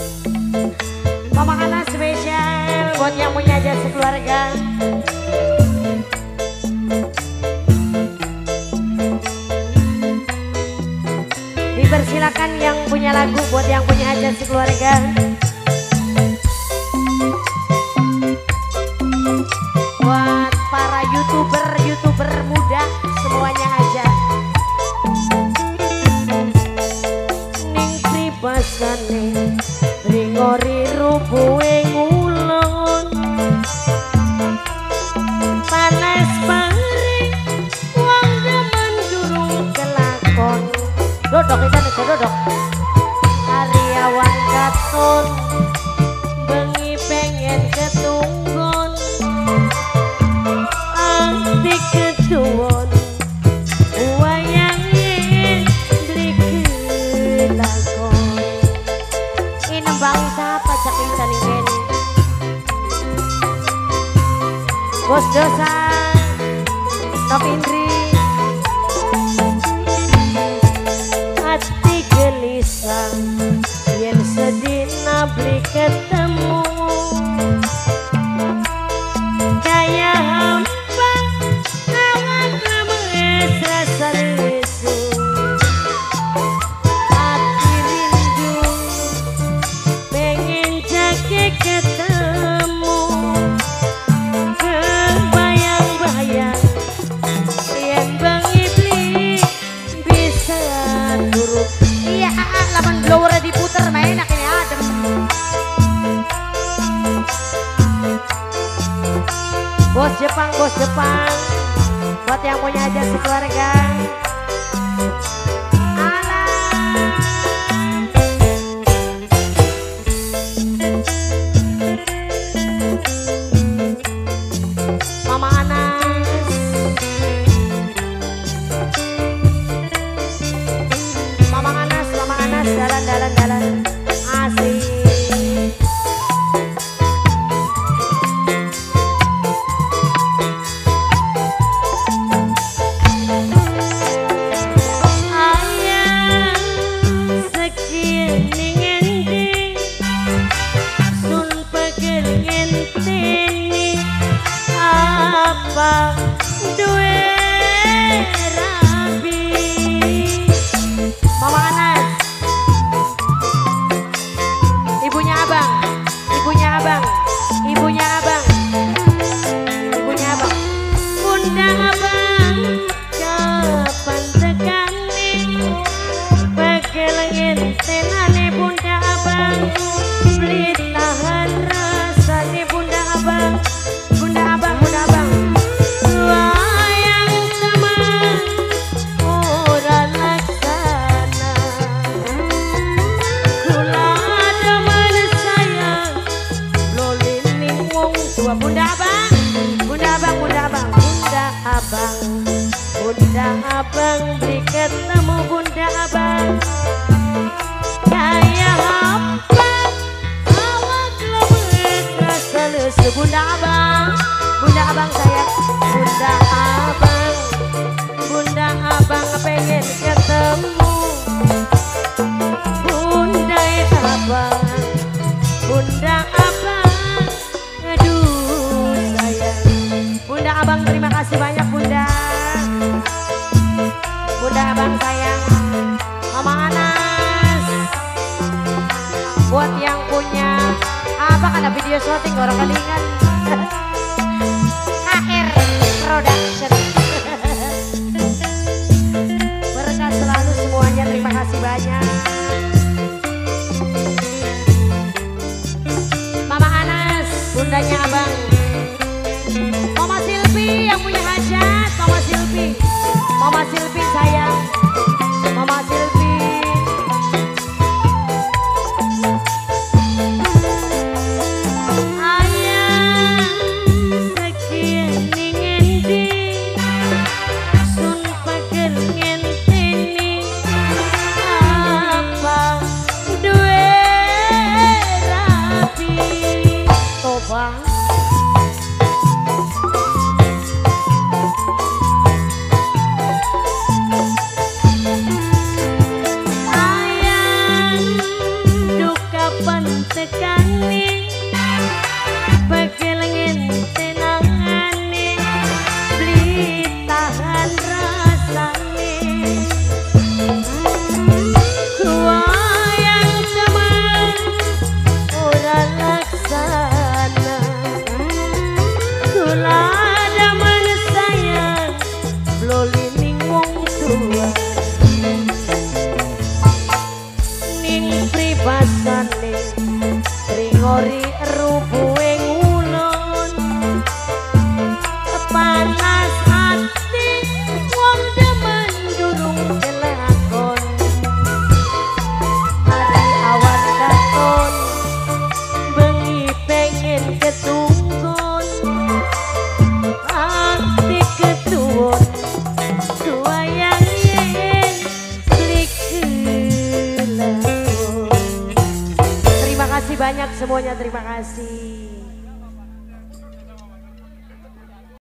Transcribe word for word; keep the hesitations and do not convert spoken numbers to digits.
Mama Ana spesial buat yang punya jasa keluarga. Dipersilakan yang punya lagu buat yang punya hajat keluarga. Buat para youtuber-youtuber muda semuanya aja. Ning pribasane ringori rubuhe ngulon panas paring wong demen durung kelakon. Dodok itu ada dodok. Karyawan katon bengi pengen ketunggon anti ketuwon wayangin beli kelakon. Ini bangsa pajak kita nih Kenny Bos Dosa Top Indri hati gelisah yen sedina beli ketemu kaya hampa awan lemes rasa lesu hati rindu pengen jake ketemu kebayang-bayang yen Bang Iblis bisa turut. Iya aa laman blower diputer main enak ini adem. Bos Jepang, bos Jepang buat yang punya hajat sekeluarga. Mama Anas, Mama Anas, Mama Anas, dalan, dalan, dalan, asik. Ayah sekian ngendi sun pegel ngenteni apa duwe rabi. Mama Anas, ibunya abang, ibunya abang, ibunya abang, ibunya abang. Bunda abang kapan tekani pegel ngentenane bunda abang beli tahan rasane bunda abang, bunda abang, bunda abang. Wayang teman ora laksana kula demen sayang lolining wong tua. Bunda abang, bunda abang, bunda abang, bunda abang, bunda abang beli ketemu bunda abang kaya apa awak lemes rasa lesu. Bunda abang, bunda abang sayang, bunda abang, bunda abang pengen ketemu bunda abang, bunda abang, aduh sayang. Bunda abang terima kasih banyak bunda, bunda abang sayang. Mama Anas buat yang punya abang ada video syuting orang kelingan. H R Production berkah selalu semuanya, terima kasih banyak. Mama Anas, bundanya abang. Mama Silvi yang punya hajat, Mama Silvi, Mama Silvi sayang, Mama Silvi. Ayah sekian ngendi kapan tekane bekelengin tenangane beli tahan rasane kuayang teman ora laksana kula daman sayang lolining wong tua ning pribasane ringori rubuhe ngulon panas ati wong demen durung kelakon ati awan katon bengi pengen ketunggon ati ketuwon kuayang yen klik kelakon. Terima kasih banyak semuanya, terima kasih.